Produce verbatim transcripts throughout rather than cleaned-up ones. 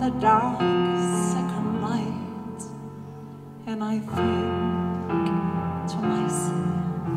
the dark second night, and I think to myself,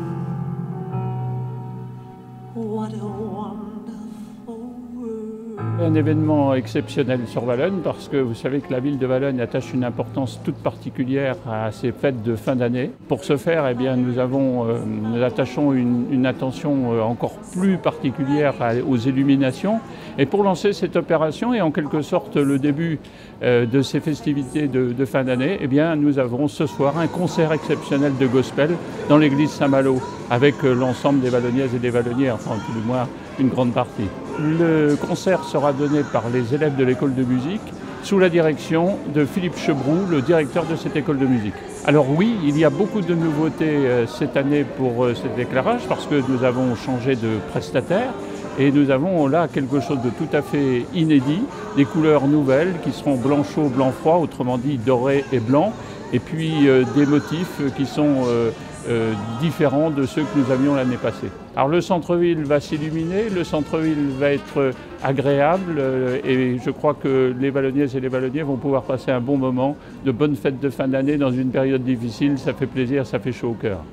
what a wonderful world. Un événement exceptionnel sur Valognes parce que vous savez que la ville de Valognes attache une importance toute particulière à ces fêtes de fin d'année. Pour ce faire, eh bien, nous, avons, euh, nous attachons une, une attention encore plus particulière à, aux illuminations. Et pour lancer cette opération et en quelque sorte le début euh, de ces festivités de, de fin d'année, eh bien, nous avons ce soir un concert exceptionnel de gospel dans l'église Saint-Malo avec euh, l'ensemble des Valognaises et des Valognais, enfin tout du moins une grande partie. Le concert sera donné par les élèves de l'école de musique sous la direction de Philippe Chebroux, le directeur de cette école de musique. Alors oui, il y a beaucoup de nouveautés euh, cette année pour euh, cet éclairage parce que nous avons changé de prestataire. Et nous avons là quelque chose de tout à fait inédit, des couleurs nouvelles qui seront blanc chaud, blanc froid, autrement dit doré et blanc, et puis euh, des motifs qui sont euh, euh, différents de ceux que nous avions l'année passée. Alors le centre-ville va s'illuminer, le centre-ville va être agréable euh, et je crois que les Valognaises et les Valogniers vont pouvoir passer un bon moment, de bonnes fêtes de fin d'année dans une période difficile, ça fait plaisir, ça fait chaud au cœur.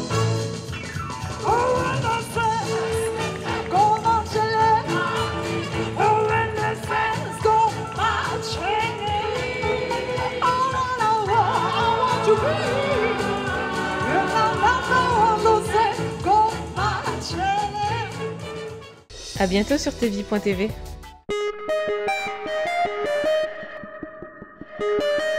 À bientôt sur T V point T V.